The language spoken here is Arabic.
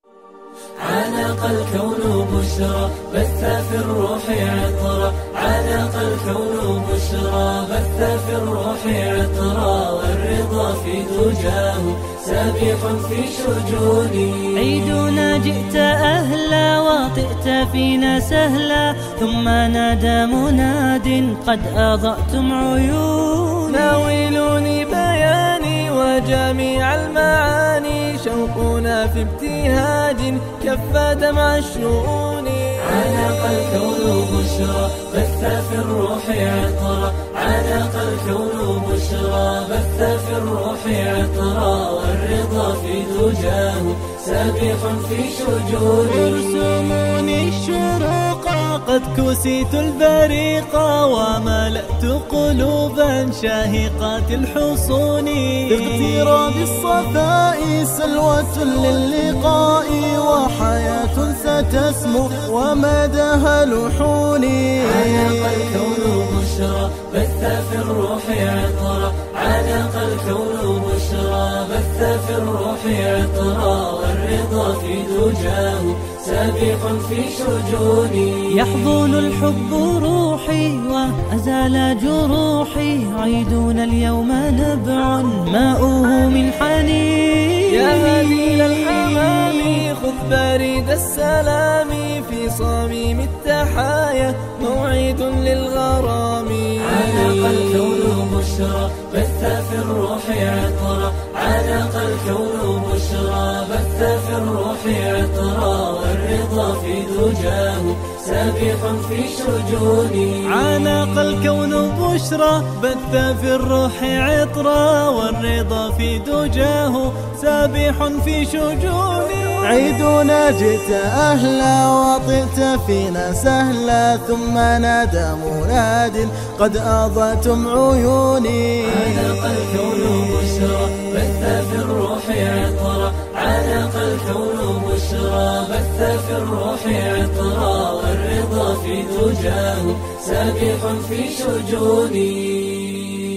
عانق الكون بشرى بث في الروح عطرا، عانق الكون بشرى بث في الروح عطرا، والرضا في دجاه سابح في شجوني. عيدنا جئت أهلا وطئت فينا سهلا، ثم نادى مناد قد أضأتم عيوني. ناولوني بياني وجميع المعاني، شوقنا في ابتهاج كف دمع الشؤون. عانق الكون بشرى بث في الروح عطرا، عانق الكون بشرى بث في الروح عطرا، والرضا في دجاه سابح في شجوني. ارسموني الشروق قد كسيت البريق، وملأت قلوبا شاهقات الحصون. باغتراب الصفاء سلوة للقاء، وحياة ستسمو ومدها لحوني. عانق الكون بشرى بث في الروح عطرا، عانق الكون بشرى بث في الروح عطرا، والرضا في دجاه سابح في شجوني. يحضن الحب روحي وأزال جروحي، عيدنا اليوم نبع ماؤه من حنين. يا هليل الحمام خذ بريد السلام، في صميم التحايا موعد للغرام. عانق الكون بشرى بث في الروح عطرا، عانق الكون بشرى بث في الروح عطرا، والرضا في دجاه سابح في شجوني. عانق الكون بشرى بث في الروح عطرا، والرضا في دجاه سابح في شجوني. عيدنا جئت أهلا وطئت فينا سهلا، ثم نادى مناد قد أضأتم عيوني. عانق الكون بشرى بث في الروح عطرا، عانق الكون بشرى بث في الروح عطرا، والرضا في دجاه سابح في شجوني.